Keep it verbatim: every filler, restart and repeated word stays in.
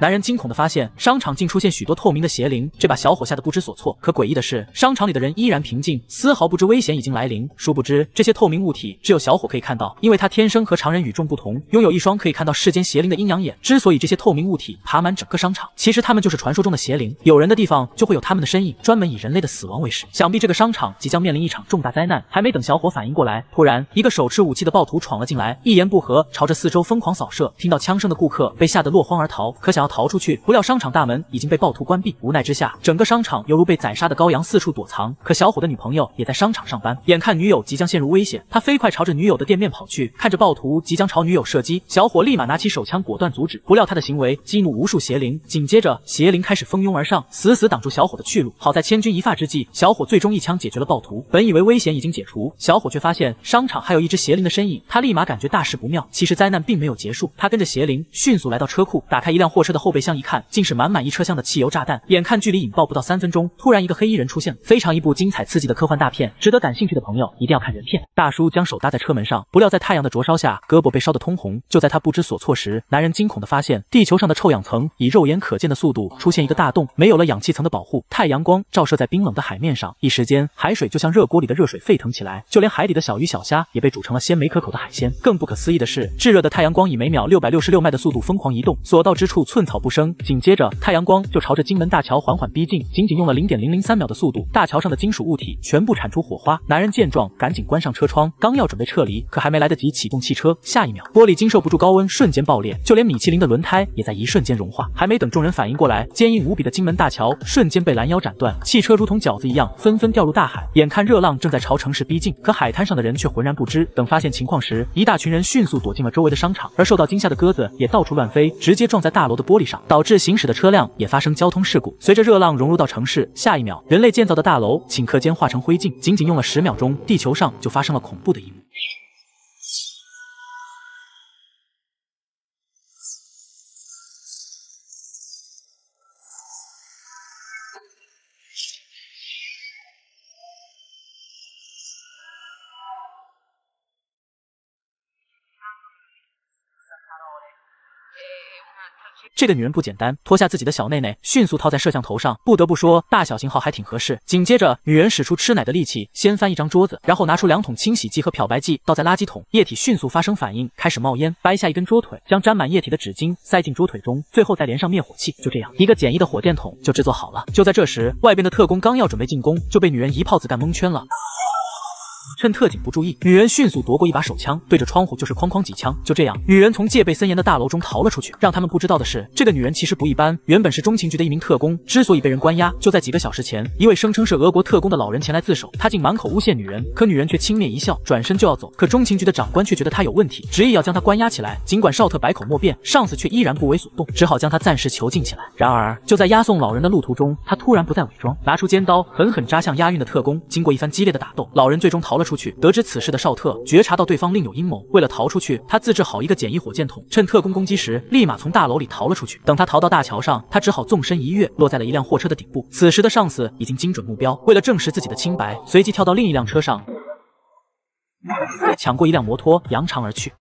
男人惊恐地发现商场竟出现许多透明的邪灵，这把小伙吓得不知所措。可诡异的是，商场里的人依然平静，丝毫不知危险已经来临。殊不知，这些透明物体只有小伙可以看到，因为他天生和常人与众不同，拥有一双可以看到世间邪灵的阴阳眼。之所以这些透明物体爬满整个商场，其实他们就是传说中的邪灵。有人的地方就会有他们的身影，专门以人类的死亡为食。想必这个商场即将面临一场重大灾难。还没等小伙反应过来，突然一个手持武器的暴徒闯了进来，一言不合朝着四周疯狂扫射。听到枪声的顾客被吓得落荒而逃，可想要逃出去，不料商场大门已经被暴徒关闭。无奈之下，整个商场犹如被宰杀的羔羊，四处躲藏。可小伙的女朋友也在商场上班，眼看女友即将陷入危险，他飞快朝着女友的店面跑去。看着暴徒即将朝女友射击，小伙立马拿起手枪果断阻止。不料他的行为激怒无数邪灵，紧接着邪灵开始蜂拥而上，死死挡住小伙的去路。好在千钧一发之际，小伙最终一枪解决了暴徒。本以为危险已经解除，小伙却发现商场还有一只邪灵的身影，他立马感觉大事不妙。其实灾难并没有结束，他跟着邪灵迅速来到车库，打开一辆货车的后备箱一看，竟是满满一车厢的汽油炸弹。眼看距离引爆不到三分钟，突然一个黑衣人出现了，非常一部精彩刺激的科幻大片，值得感兴趣的朋友一定要看原片。大叔将手搭在车门上，不料在太阳的灼烧下，胳膊被烧得通红。就在他不知所措时，男人惊恐地发现地球上的臭氧层以肉眼可见的速度出现一个大洞，没有了氧气层的保护，太阳光照射在冰冷的海面上，一时间海水就像热锅里的热水沸腾起来，就连海底的小鱼小虾也被煮成了鲜美可口的海鲜。更不可思议的是，炙热的太阳光以每秒六百六十六迈的速度疯狂移动，所到之处寸草不生。紧接着太阳光就朝着金门大桥缓缓逼近，仅仅用了零点零零三秒的速度，大桥上的金属物体全部产出火花。男人见状赶紧关上车窗，刚要准备撤离，可还没来得及启动汽车，下一秒玻璃经受不住高温瞬间爆裂，就连米其林的轮胎也在一瞬间融化。还没等众人反应过来，坚硬无比的金门大桥瞬间被拦腰斩断，汽车如同饺子一样纷纷掉入大海。眼看热浪正在朝城市逼近，可海滩上的人却浑然不知。等发现情况时，一大群人迅速躲进了周围的商场，而受到惊吓的鸽子也到处乱飞，直接撞在大楼的玻璃上，导致行驶的车辆也发生交通事故。随着热浪融入到城市，下一秒人类建造的大楼顷刻间化成灰烬，仅仅用了十秒钟，地球上就发生了恐怖的一幕。这个女人不简单，脱下自己的小内内，迅速套在摄像头上。不得不说，大小型号还挺合适。紧接着，女人使出吃奶的力气，掀翻一张桌子，然后拿出两桶清洗剂和漂白剂，倒在垃圾桶，液体迅速发生反应，开始冒烟。掰下一根桌腿，将沾满液体的纸巾塞进桌腿中，最后再连上灭火器。就这样，一个简易的火箭筒就制作好了。就在这时，外边的特工刚要准备进攻，就被女人一炮子弹蒙圈了。趁特警不注意，女人迅速夺过一把手枪，对着窗户就是哐哐几枪。就这样，女人从戒备森严的大楼中逃了出去。让他们不知道的是，这个女人其实不一般，原本是中情局的一名特工，之所以被人关押，就在几个小时前，一位声称是俄国特工的老人前来自首，他竟满口诬陷女人，可女人却轻蔑一笑，转身就要走。可中情局的长官却觉得他有问题，执意要将他关押起来。尽管少特百口莫辩，上司却依然不为所动，只好将他暂时囚禁起来。然而，就在押送老人的路途中，他突然不再伪装，拿出尖刀狠狠扎向押运的特工。经过一番激烈的打斗，老人最终逃了出去。得知此事的少特觉察到对方另有阴谋，为了逃出去，他自制好一个简易火箭筒，趁特工攻击时，立马从大楼里逃了出去。等他逃到大桥上，他只好纵身一跃，落在了一辆货车的顶部。此时的上司已经精准目标，为了证实自己的清白，随即跳到另一辆车上，抢过一辆摩托，扬长而去。